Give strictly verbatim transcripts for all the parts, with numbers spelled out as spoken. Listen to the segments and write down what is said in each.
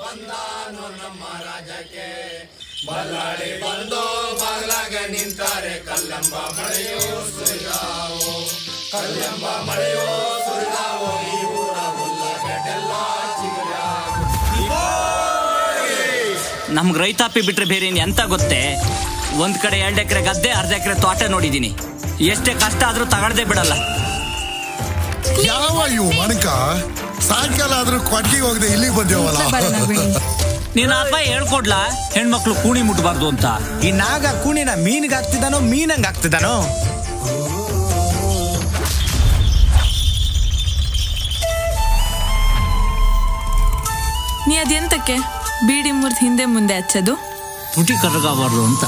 ಬಂದಾನು ನಮ್ಮ ರಾಜಕ್ಕೆ. ಬಲ್ಲಾಳಿ ಬಂದು ಬಾಗ್ಲಾಗ ನಿಂತಾರೆ ಕಲ್ಲಂಬ ಮಳೆಯೋ ಸುರಿದಾವೋ, ಕಲ್ಲಂಬ ಮಳೆಯೋ ಸುರಿದಾವೋ, ಈ ಊರ ಹುಲ್ಲಗಡ್ಡೆಲ್ಲ ಚಿಗುರಾವೋ. ನಮ್ಗೆ ರೈತಾಪಿ ಬಿಟ್ರೆ ಬೇರೆ ಎಂತ ಗೊತ್ತೇ? ಒಂದ್ ಕಡೆ ಎರಡು ಎಕರೆ ಗದ್ದೆ, ಅರ್ಧ ಎಕರೆ ತೋಟ ನೋಡಿದೀನಿ. ಎಷ್ಟೇ ಕಷ್ಟ ಆದ್ರೂ ತಗೊಳ್ದೆ ಬಿಡಲ್ಲ. ಯಾವ ಇವು ಮಣಕ ಸಾಯಂಕಾಲ ಆದ್ರೂ ಕೊಟ್ಟಿಗೆ ಹೋಗದೆ ಇಲ್ಲಿಗೆ ಬಂದೇವಲ್ಲ. ನೀನ್ ಅಪ್ಪ ಹೇಳ್ಕೊಡ್ಲಾ ಹೆಣ್ಮಕ್ಳು ಕೂಣಿ ಮುಟ್ಬಾರ್ದು ಅಂತ? ಈ ನಾಗ ಕೂಣಿನ ಮೀನ್ಗೆ ಹಾಕ್ತಿದ್ದಾನೋ ಮೀನಂಗ್ ಹಾಕ್ತಿದ್ದಾನೋ? ನೀ ಅದೆಂತಕ್ಕೆ ಬೀಡಿ ಮುರ್ದು ಹಿಂದೆ ಮುಂದೆ ಹಚ್ಚೋದು? ತುಟಿ ಕರ್ಗಾಬಾರ್ದು ಅಂತ.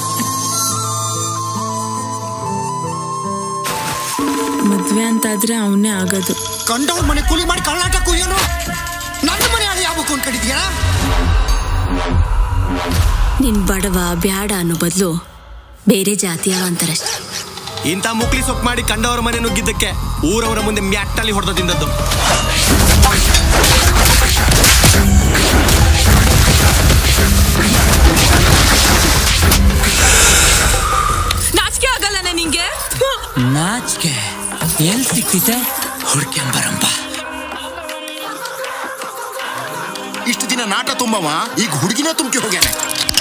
ಮದ್ವೆ ಅಂತಾದ್ರೆ ಅವನೇ ಆಗೋದು. ಕಂಡವ್ರ ಮನೆ ಕೂಲಿ ಮಾಡಿ ಕಳ್ಳಾಟ ಕುಯ್ಯೋನು ನನ್ನ ಮನೆ ಹಳಿ ಆಗ್ಬೇಕು ಅನ್ಕೊಂಡಿದ್ಯಾ? ನಿನ್ ಬಡವ ಬ್ಯಾಡ ಅನ್ನೋ ಬದಲು ಬೇರೆ ಜಾತಿಯವ ಅಂತಾರಷ್ಟೇ. ಇಂಥ ಮುಕ್ಲಿ ಸೊಪ್ಪು ಮಾಡಿ ಕಂಡವರ ಮನೆ ನುಗ್ಗಿದ್ದಕ್ಕೆ ಊರವರ ಮುಂದೆ ಮ್ಯಾಟ್ಟಲ್ಲಿ ಹೊಡೆದು ತಿಂದದ್ದು. ನಾಚಿಕೆ ಆಗಲ್ಲ ನಿಂಗೆ? ನಾಚಿಕೆ ಎಲ್ ಸಿಕ್ತಿತೆ? ಹುಡ್ಕೆಂಬರಂಬ. ಇಷ್ಟು ದಿನ ನಾಟ ತುಂಬವ, ಈಗ ಹುಡುಗಿನ ತುಂಬಿ ಹೋಗ್ಯಾನೆ.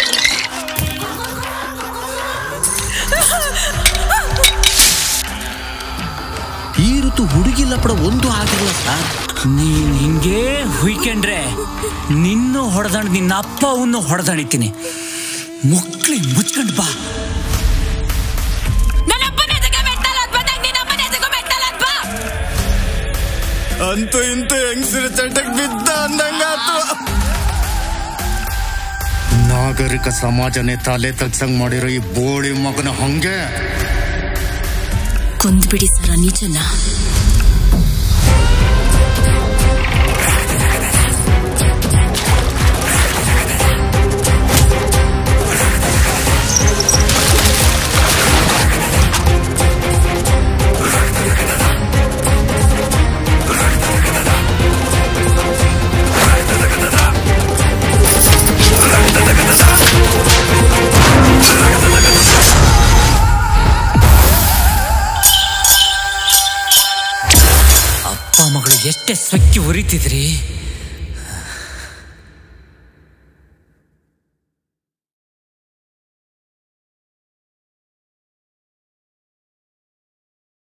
ಈ ಋತು ಹುಡುಗಿಲ್ಲ ಪಡ ಒಂದು ಆಗಿಲ್ಲ ಸರ್. ನೀನ್ ಹಿಂಗೆ ಹುಯ್ಕೊಂಡ್ರೆ ನಿನ್ನೂ ಹೊಡೆದಾಣ್, ನಿನ್ನ ಅಪ್ಪ ಅವನು ಹೊಡೆದಾಣಿತೀನಿ. ಮುಕ್ಳಿ ಮುಚ್ಕೊಂಡ್ ಬಾ. ಅಂತೂ ಇಂತೂ ಹೆಂಗಸಿರು ಚಟಕ್ ಬಿದ್ದ ಅಂದಂಗಾತು. ನಾಗರಿಕ ಸಮಾಜನೇ ತಲೆ ತಗ್ಸಂಗ್ ಮಾಡಿರೋ ಈ ಬೋಳಿ ಮಗನ ಹಂಗೆ ಕೊಂದ್ಬಿಡಿ ಸರ ನಿಜನ. ಅಪ್ಪ ಮಗಳು ಎಷ್ಟೇ ಸ್ವಕ್ಕಿ ಉರಿತಿದ್ರಿ.